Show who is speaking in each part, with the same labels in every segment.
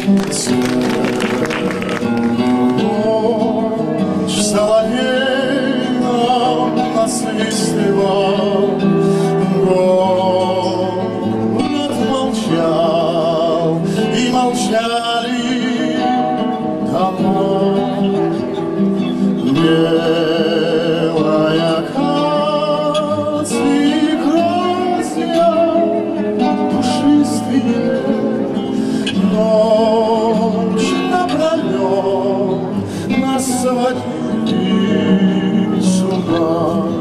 Speaker 1: Ночь соловейном насвистывал, город молчал, и молчали дома. Белая акация, грозья, пушистые, ночь напролет нас сводили с ума.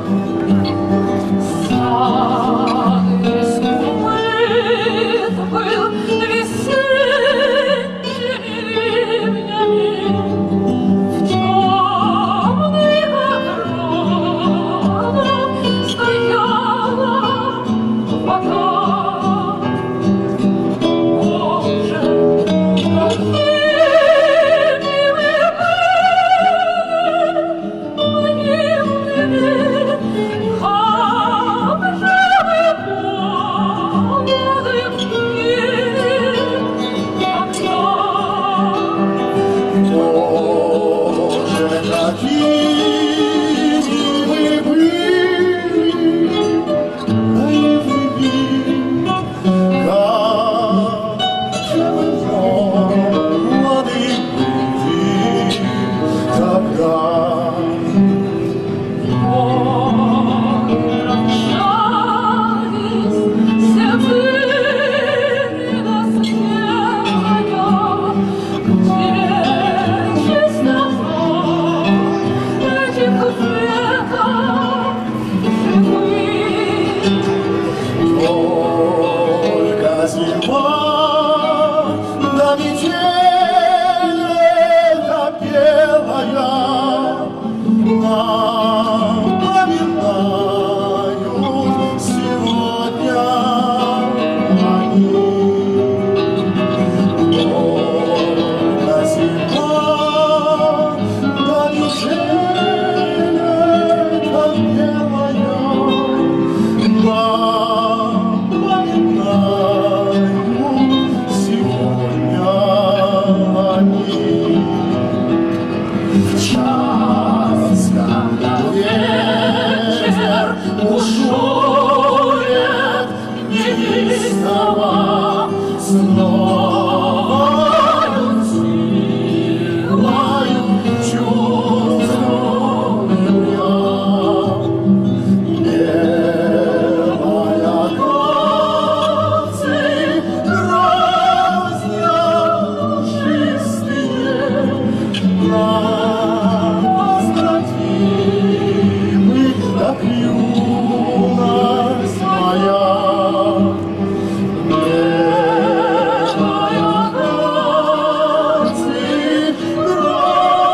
Speaker 1: Да метель эта белая напоминают сегодня они. Только зима, да метель эта белая напоминают сегодня они. В час, когда ветер бушует неистово, снова силою чувствую я. Белая акация, грозья пушистые, возвратимы, как юность моя. Белая акация,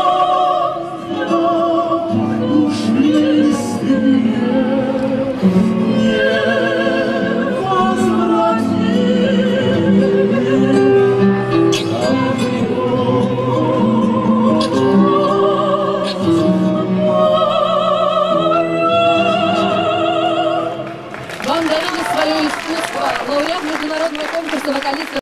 Speaker 1: грозья пушистые,